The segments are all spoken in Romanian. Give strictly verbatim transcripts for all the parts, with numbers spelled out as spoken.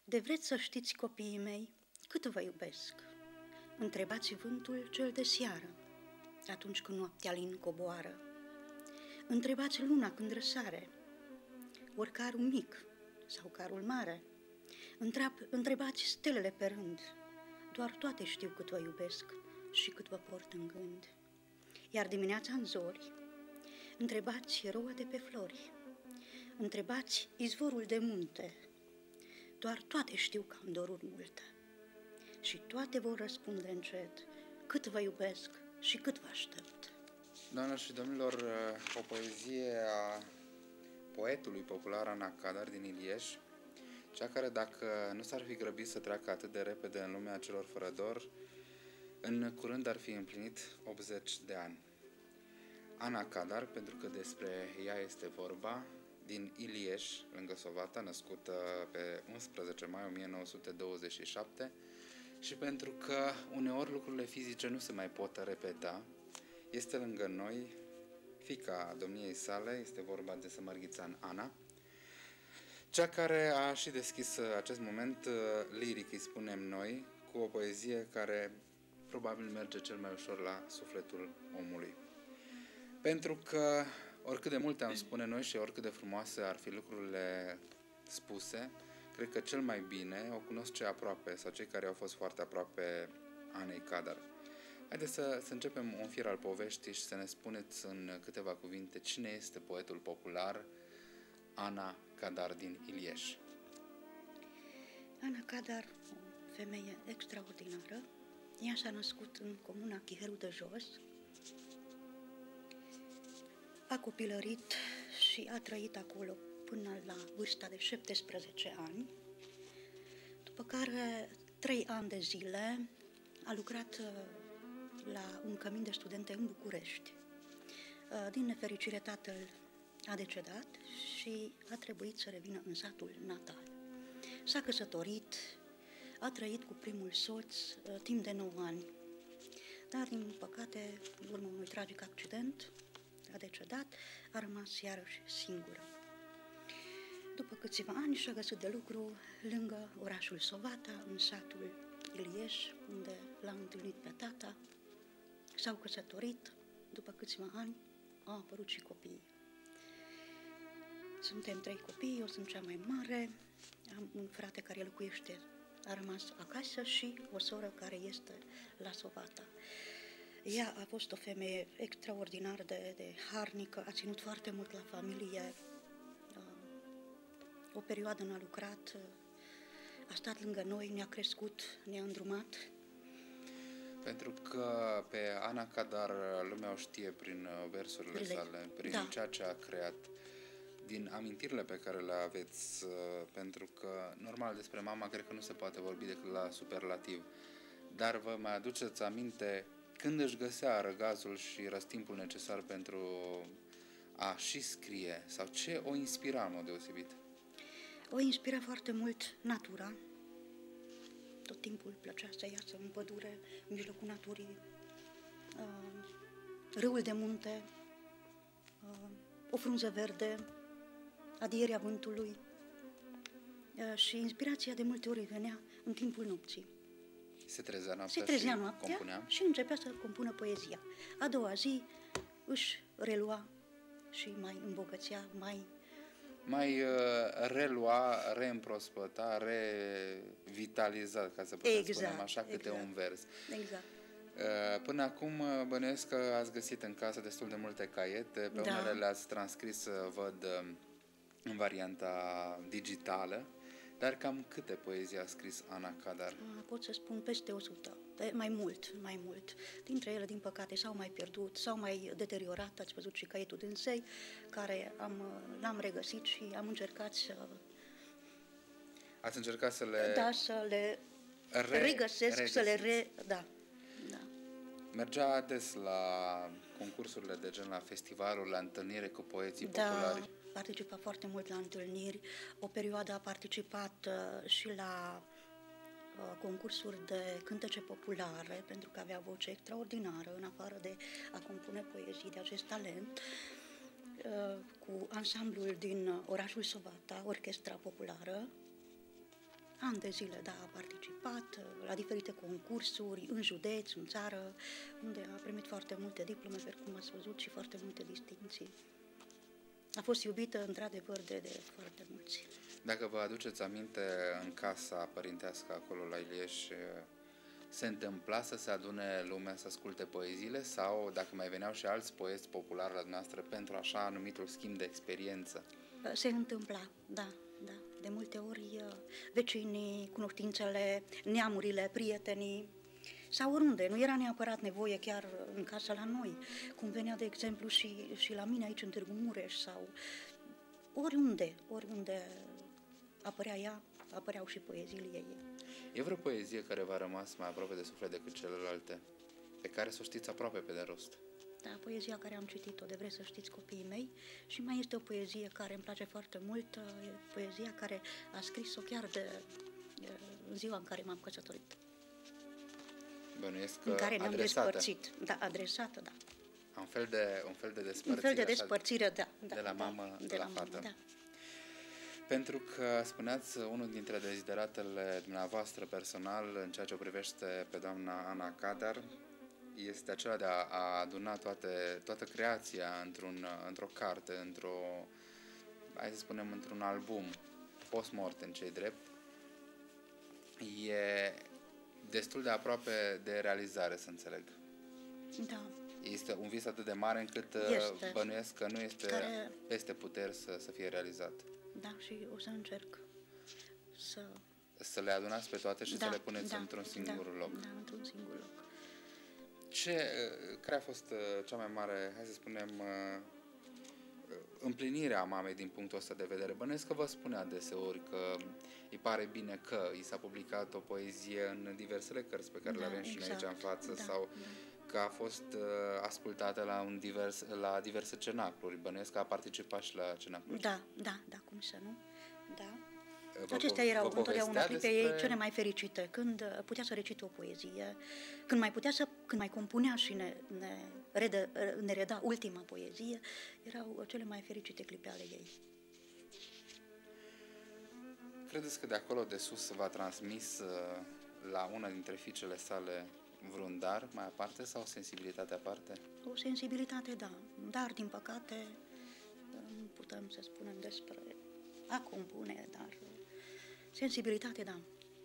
De vreți să știți, copiii mei, cât vă iubesc. Întrebați vântul cel de seară, atunci când noaptea lin coboară. Întrebați luna când răsare, ori carul mic sau carul mare. Întreab, întrebați stelele pe rând, doar toate știu cât vă iubesc și cât vă port în gând. Iar dimineața în zori, întrebați roa de pe flori, întrebați izvorul de munte, doar toate știu că am doruri multe. Și toate vor răspunde încet, cât vă iubesc și cât vă aștept. Doamnelor și domnilor, o poezie a poetului popular Ana Cadar din Ilieș, cea care, dacă nu s-ar fi grăbit să treacă atât de repede în lumea celor fără dor, în curând ar fi împlinit optzeci de ani. Ana Cadar, pentru că despre ea este vorba, din Ilieș, lângă Sovata, născută pe unsprezece mai o mie nouă sute douăzeci și șapte, și pentru că uneori lucrurile fizice nu se mai pot repeta, este lângă noi fiica domniei sale, este vorba de Sămărghițan Ana, cea care a și deschis acest moment liric, îi spunem noi, cu o poezie care probabil merge cel mai ușor la sufletul omului. Pentru că oricât de multe am spune noi și oricât de frumoase ar fi lucrurile spuse, cred că cel mai bine o cunosc cei aproape sau cei care au fost foarte aproape Anei Cadar. Haideți să, să începem un fir al poveștii și să ne spuneți în câteva cuvinte cine este poetul popular Ana Cadar din Ilieș. Ana Cadar, o femeie extraordinară, ea s-a născut în comuna Chiheru de Jos, a copilărit și a trăit acolo până la vârsta de șaptesprezece ani, după care trei ani de zile a lucrat la un cămin de studente în București. Din nefericire, tatăl a decedat și a trebuit să revină în satul natal. S-a căsătorit, a trăit cu primul soț timp de nouă ani, dar, din păcate, în urma unui tragic accident, a decedat, a rămas iarăși singură. După câțiva ani și-a găsit de lucru lângă orașul Sovata, în satul Ilieș, unde l-a întâlnit pe tata, s-au căsătorit, după câțiva ani au apărut și copiii. Suntem trei copii, eu sunt cea mai mare, am un frate care locuiește, a rămas acasă și o soră care este la Sovata. Ea a fost o femeie extraordinar de, de harnică, a ținut foarte mult la familie, o perioadă n-a lucrat, a stat lângă noi, ne-a crescut, ne-a îndrumat. Pentru că pe Ana Cadar lumea o știe prin versurile Le. sale, prin da. ceea ce a creat, din amintirile pe care le aveți, pentru că, normal, despre mama cred că nu se poate vorbi decât la superlativ, dar vă mai aduceți aminte când își găsea răgazul și răstimpul necesar pentru a și scrie, sau ce o inspira în mod deosebit? O inspira foarte mult natura. Tot timpul plăcea să iasă în pădure, în mijlocul naturii, uh, râul de munte, uh, o frunză verde, adierea vântului uh, și inspirația de multe ori venea în timpul nopții. Se trezea noaptea, Se trezea și noaptea compunea? Și începea să compună poezia. A doua zi își relua și mai îmbogățea, mai... Mai uh, relua, reîmprospăta, revitaliza, ca să putem exact, spunem așa, câte exact, un vers. Exact. Uh, până acum bănuiesc că ați găsit în casă destul de multe caiete, pe da. unele le-ați transcris, văd, în varianta digitală, dar cam câte poezii a scris Ana Cadar? Pot să spun peste o sută, mai mult, mai mult. Dintre ele, din păcate, s-au mai pierdut, s-au mai deteriorat, ați văzut și caietul dânsei, care am, l-am regăsit și am încercat să... Ați încercat să le... Da, să le re- regăsesc, regăsiți. să le re... Da, da. Mergea ades la concursurile de gen, la festivaluri, la întâlnire cu poeții da, populari? Participa foarte mult la întâlniri. O perioadă a participat uh, și la uh, concursuri de cântece populare, pentru că avea voce extraordinară, în afară de a compune poezii, de acest talent, uh, cu ansamblul din orașul Sovata, Orchestra Populară, Ani de zile, da, a participat la diferite concursuri, în județ, în țară, unde a primit foarte multe diplome, pe cum ați văzut, și foarte multe distinții. A fost iubită, într-adevăr, de, de foarte mulți. Dacă vă aduceți aminte, în casa părintească acolo la Ilieș, se întâmpla să se adune lumea să asculte poeziile sau dacă mai veneau și alți poeți populari la dumneavoastră pentru așa numitul schimb de experiență? Se întâmpla, da, da. De multe ori vecinii, cunoștințele, neamurile, prietenii sau oriunde. Nu era neapărat nevoie chiar în casă la noi, cum venea, de exemplu, și, și la mine aici în Târgu Mureș sau oriunde, oriunde apărea ea, apăreau și poeziile ei. E vreo poezie care v-a rămas mai aproape de suflet decât celelalte, pe care să o știți aproape pe de rost? Da, poezia care am citit-o de Vrei să știți, copiii mei, și mai este o poezie care îmi place foarte mult, e poezia care a scris-o chiar de, de în ziua în care m-am căsătorit. Bănuiesc că în care ne-am adresată. despărțit. Da, adresată, da. Un fel de, un fel de despărțire. Un fel de despărțire, da, da. De la da, mamă de la, la fată. Mamă, da. Pentru că spuneați unul dintre dezideratele dumneavoastră personal în ceea ce o privește pe doamna Ana Cadar este acela de a, a aduna toate, toată creația într-un, într-o carte, într-o, hai să spunem, într-un album post-mortem, ce-i drept. E destul de aproape de realizare, să înțeleg. Da. Este un vis atât de mare încât este. Bănuiesc că nu este care... peste puteri să, să fie realizat. Da, și o să încerc să... Să le adunați pe toate și da, să le puneți da, într-un singur da, loc. Da, într-un singur loc. Ce, care a fost cea mai mare, hai să spunem, împlinirea mamei din punctul ăsta de vedere? Bănuiesc că vă spune adeseori că îi pare bine că i s-a publicat o poezie în diversele cărți pe care da, le avem și exact. noi aici în față, da, sau da. că a fost uh, ascultată la, un divers, la diverse cenacluri. Bănuiesc că a participat și la cenacluri. Da, da, da, cum să nu? Da. Vă Acestea erau întotdeauna clipe despre... ei cele mai fericite, când putea să recite o poezie, când mai putea să, când mai compunea și ne, ne, redă, ne reda ultima poezie, erau cele mai fericite clipe ale ei. Credeți că de acolo de sus v-a transmis la una dintre fiicele sale vreun dar mai aparte sau sensibilitate aparte? O sensibilitate, da, dar din păcate nu putem să spunem despre a compune, dar sensibilitate, da.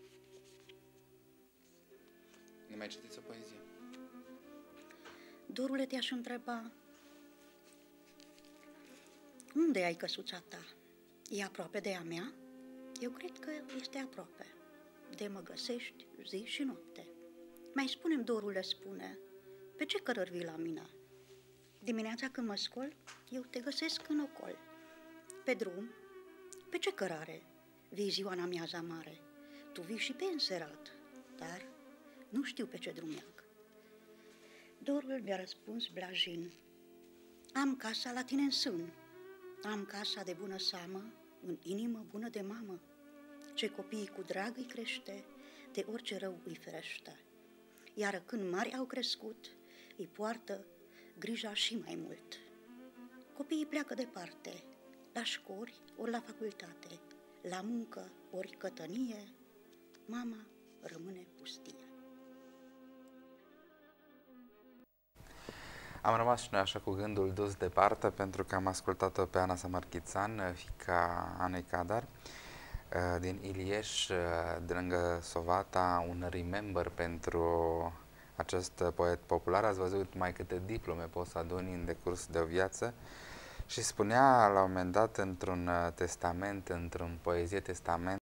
Ne mai citiți o poezie? Dorule, te-aș întreba, unde ai căsuța ta? E aproape de a mea? Eu cred că este aproape. De mă găsești zi și noapte. Mai spune-mi, dorule, spune, pe ce cărări vii la mine? Dimineața când mă scol, eu te găsesc în ocol. Pe drum, pe ce cărare vii ziua în amiaza mare? Tu vii și pe înserat, dar nu știu pe ce drum merg. Dorul mi-a răspuns blajin, am casa la tine în sân, am casa de bună seamă, în inimă bună de mamă, ce copiii cu drag îi crește, de orice rău îi ferește. Iar când mari au crescut, îi poartă grija și mai mult. Copiii pleacă departe, la școli ori la facultate, la muncă ori cătănie, mama rămâne pustie. Am rămas și noi așa cu gândul dus departe pentru că am ascultat-o pe Ana Samarchițan, fiica Anei Cadar, din Ilieș, de lângă Sovata, un remember pentru acest poet popular. Ați văzut mai câte diplome poți să aduni în decurs de o viață și spunea la un moment dat într-un testament, într-un poezie testament,